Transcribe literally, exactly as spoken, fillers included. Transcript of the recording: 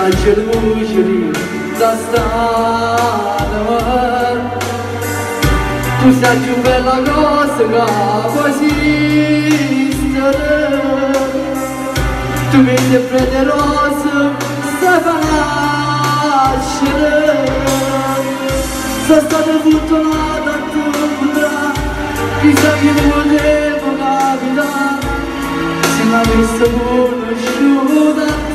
Angelușului zastană-mă Tu se ciuve la gosă ga pozistere Tu mi se prederosă să falascere Să stană vultonata tundra Chissà che volevo capitare Se l'avesse conosciuta